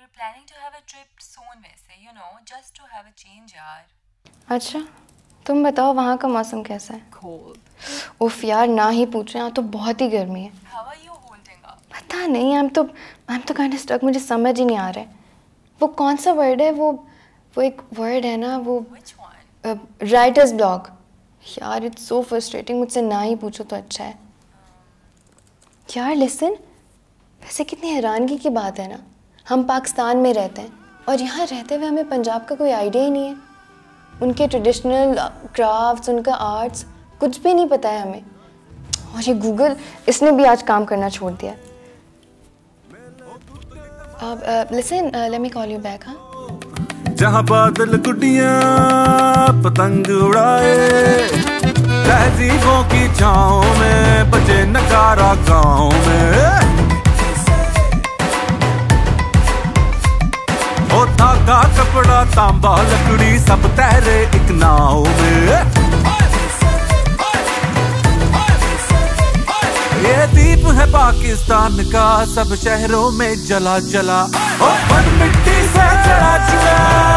we're planning to have a trip soon वैसे, you know, just to have a change यार. अच्छा, तुम बताओ वहाँ का मौसम कैसा है? Cold. उफ यार, ना ही पूछ रहे हैं, तो बहुत ही गर्मी है. How are you holding up? पता नहीं, I'm तो kind of stuck, मुझे समझ ही नहीं आ रहा है. वो कौन सा वर्ड है? वो एक वर्ड है ना वो. Which one? Writers blog. यार इट्स सो फ्रस्ट्रेटिंग, मुझसे ना ही पूछो तो अच्छा है. यार लिसन, वैसे कितनी हैरानगी की बात है ना, हम पाकिस्तान में रहते हैं और यहाँ रहते हुए हमें पंजाब का कोई आइडिया ही नहीं है. उनके ट्रेडिशनल क्राफ्ट्स, उनका आर्ट्स कुछ भी नहीं पता है हमें. और ये गूगल, इसने भी आज काम करना छोड़ दिया. अब listen, let me call you back. हाँ, जहाँ बादल गुड्डियाँ पतंग उड़ाए, तहजीबों की छाँव में बजे नगारा गाँव में. ओ धागा कपड़ा तांबा लकड़ी सब तैरे एक नाव में. ये दीप है पाकिस्तान का सब शहरों में जला जला. ओ फन मिट्टी से जला जला.